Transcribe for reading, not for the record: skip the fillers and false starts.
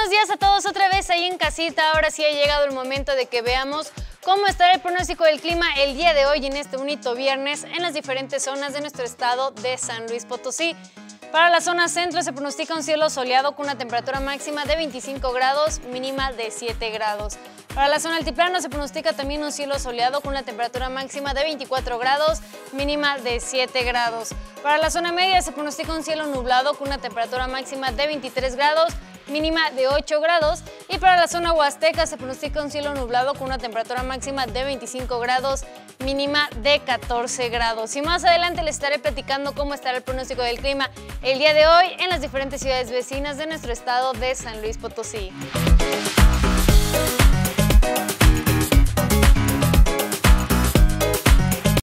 buenos días a todos otra vez ahí en casita. Ahora sí ha llegado el momento de que veamos cómo estará el pronóstico del clima el día de hoy en este bonito viernes en las diferentes zonas de nuestro estado de San Luis Potosí. Para la zona centro se pronostica un cielo soleado con una temperatura máxima de 25 grados, mínima de 7 grados. Para la zona altiplano se pronostica también un cielo soleado con una temperatura máxima de 24 grados, mínima de 7 grados. Para la zona media se pronostica un cielo nublado con una temperatura máxima de 23 grados, mínima de 8 grados. Y para la zona huasteca se pronostica un cielo nublado con una temperatura máxima de 25 grados, mínima de 14 grados. Y más adelante les estaré platicando cómo estará el pronóstico del clima el día de hoy en las diferentes ciudades vecinas de nuestro estado de San Luis Potosí.